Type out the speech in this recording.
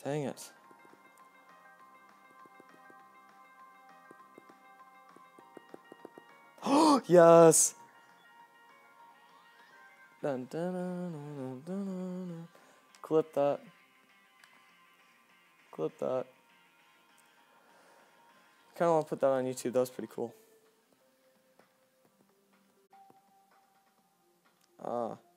Dang it. Oh, yes! Dun, dun, dun, dun, dun, dun, dun. Clip that. Clip that. Kind of want to put that on YouTube. That was pretty cool.